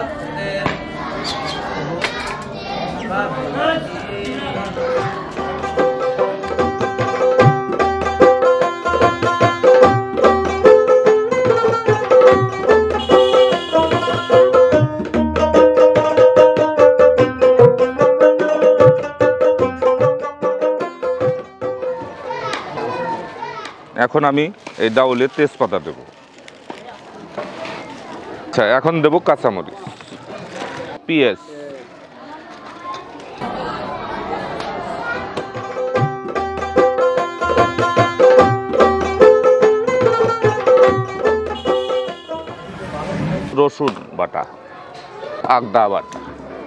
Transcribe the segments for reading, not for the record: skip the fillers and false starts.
এখন আমি এই ডাউলে তেজপাতা দেব। আচ্ছা, এখন দেব কাঁচামরিচ, পেঁয়াজ, রসুন বাটা, আদা বাটা,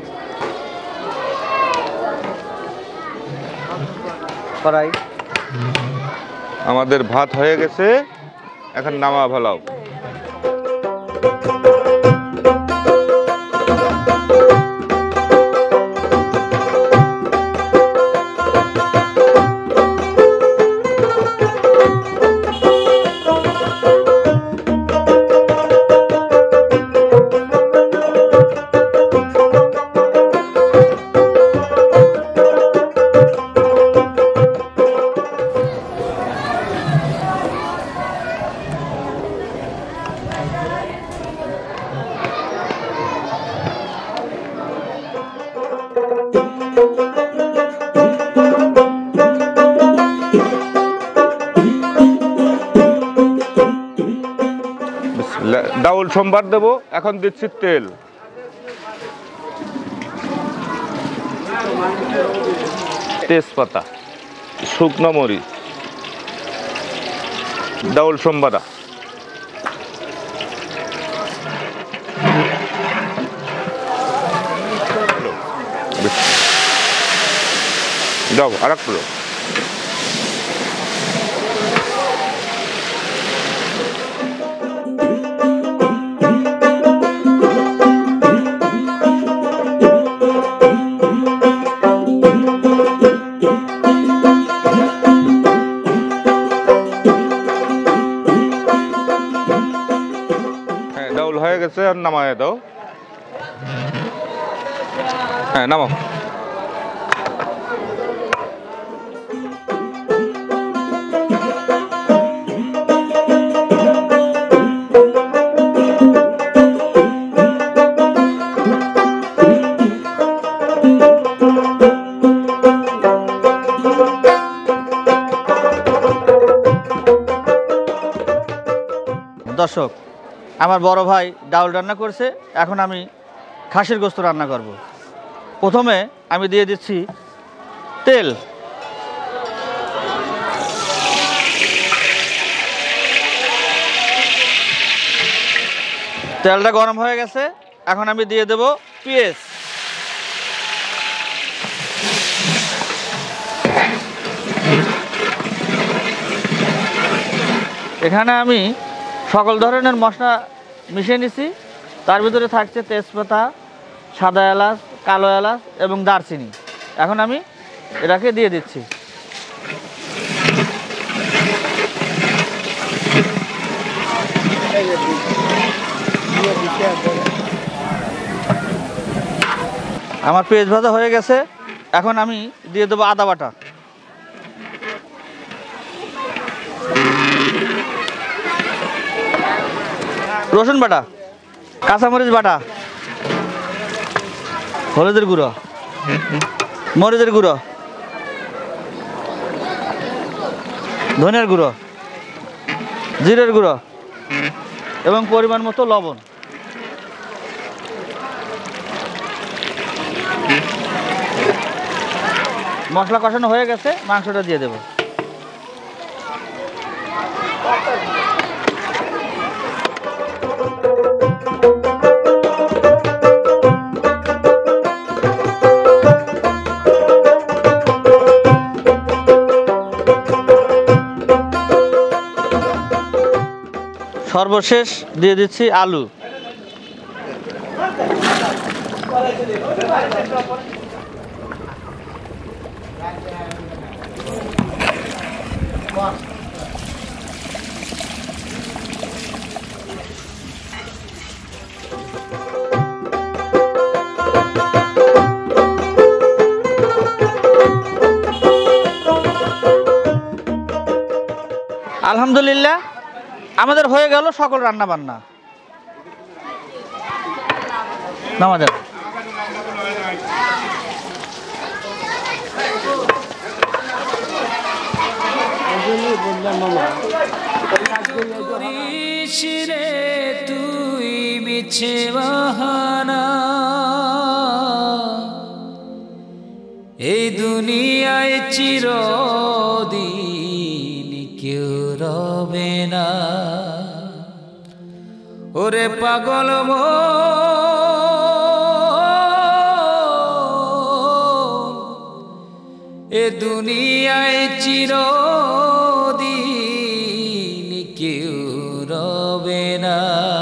কড়াই। আমাদের ভাত হয়ে গেছে, এখন নামা ফেলাও। ডাউল সোমবার দেব। এখন দিচ্ছি তেল, তেজপাতা, শুকনো মরিচ, ডাউল সোমবারা, দাও আর একটু হয়ে গেছে, আর নামায় দাও। হ্যাঁ, নামাও। দর্শক, আমার বড় ভাই ডাউল রান্না করছে, এখন আমি খাসির গোশত রান্না করব। প্রথমে আমি দিয়ে দিচ্ছি তেল, তেলটা গরম হয়ে গেছে, এখন আমি দিয়ে দেব পেঁয়াজ, এখানে আমি সকল ধরনের মশলা মিশিয়ে নিছি। তার ভিতরে থাকছে তেজপাতা, সাদা এলাচ, কালো এলাচ এবং দারচিনি। এখন আমি এটাকে দিয়ে দিচ্ছি। আমার পেঁয়াজ ভাজা হয়ে গেছে, এখন আমি দিয়ে দেবো আদা বাটা, রসুন বাটা, কাঁচামরিচ বাটা, হলুদের গুঁড়ো, মরিচের গুঁড়ো, ধনিয়ার গুঁড়ো, জিরের গুঁড়ো এবং পরিমাণ মতো লবণ। মশলা কষানো হয়ে গেছে, মাংসটা দিয়ে দেব। সর্বশেষ দিয়ে দিচ্ছি আলু। আলহামদুলিল্লাহ আমাদের হয়ে গেল সকল রান্না বান্না। নামাজের রে তুই মিছে বাহানা, এই দুনিয়ায় চিরদিন কেউ রবে না। ওরে পাগল এ দুনিয়ায় চিরদিন কেউ রবে না।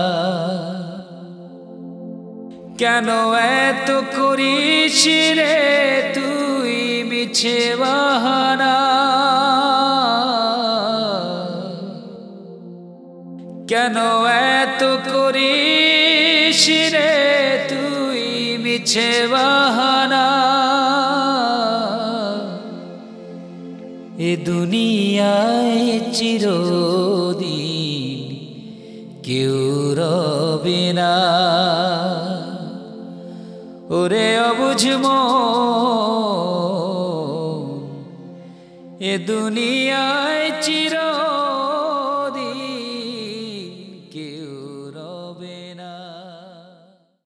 কেন এত করিস রে তুই মিছে বাহানা, কেন এত করিস রে তুই মিছে বাহানা। এ দুনিয়ায় চিরদিন কেউ রবে না। ওরে অবুঝ মন, এ দুনিয়ায় চির